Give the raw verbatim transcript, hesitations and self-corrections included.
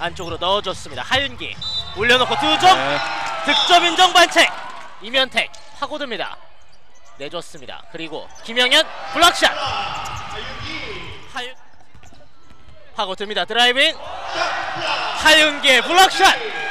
안쪽으로 넣어줬습니다. 하윤기 올려놓고 두 점. 네. 득점 인정 반칙. 이면택 파고듭니다. 내줬습니다. 그리고 김영현 블락샷. 하윤 파고듭니다. 드라이브인 하윤기의 블락샷.